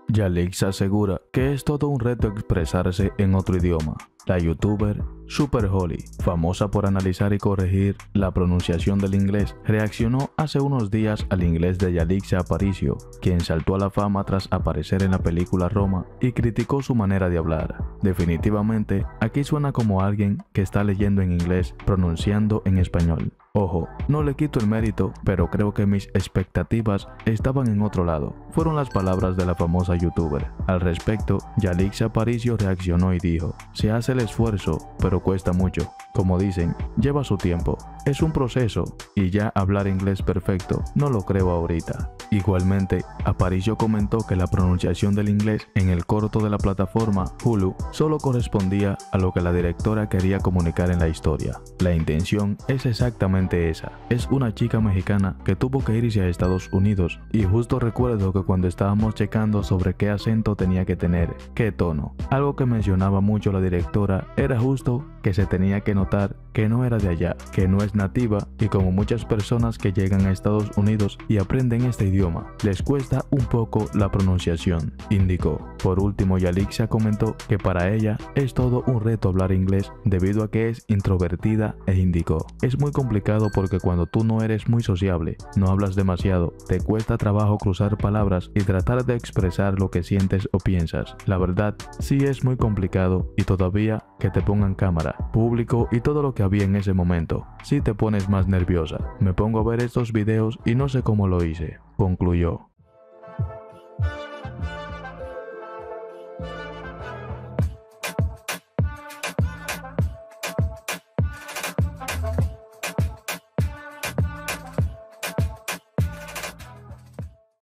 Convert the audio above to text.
Yalix asegura que es todo un reto expresarse en otro idioma. La youtuber Super Holly, famosa por analizar y corregir la pronunciación del inglés, reaccionó hace unos días al inglés de Yalitza Aparicio, quien saltó a la fama tras aparecer en la película Roma y criticó su manera de hablar. Definitivamente, aquí suena como alguien que está leyendo en inglés pronunciando en español. Ojo, no le quito el mérito, pero creo que mis expectativas estaban en otro lado. Fueron las palabras de la famosa youtuber. Al respecto, Yalitza Aparicio reaccionó y dijo: se hace el esfuerzo, pero cuesta mucho. Como dicen, lleva su tiempo. Es un proceso, y ya hablar inglés perfecto no lo creo ahorita. Igualmente, Aparicio comentó que la pronunciación del inglés en el corto de la plataforma Hulu solo correspondía a lo que la directora quería comunicar en la historia. La intención es exactamente esa. Es una chica mexicana que tuvo que irse a Estados Unidos, y justo recuerdo que cuando estábamos checando sobre qué acento tenía que tener, qué tono, algo que mencionaba mucho la directora era justo que se tenía que notar que no era de allá, que no es nativa, y como muchas personas que llegan a Estados Unidos y aprenden este idioma, les cuesta un poco la pronunciación, indicó. Por último, Yalitza comentó que para ella es todo un reto hablar inglés debido a que es introvertida e indicó: es muy complicado porque cuando tú no eres muy sociable, no hablas demasiado, te cuesta trabajo cruzar palabras y tratar de expresar lo que sientes o piensas. La verdad, sí es muy complicado, y todavía que te pongan cámara, público y todo lo que había en ese momento, sí te pones más nerviosa. Me pongo a ver estos videos y no sé cómo lo hice, concluyó.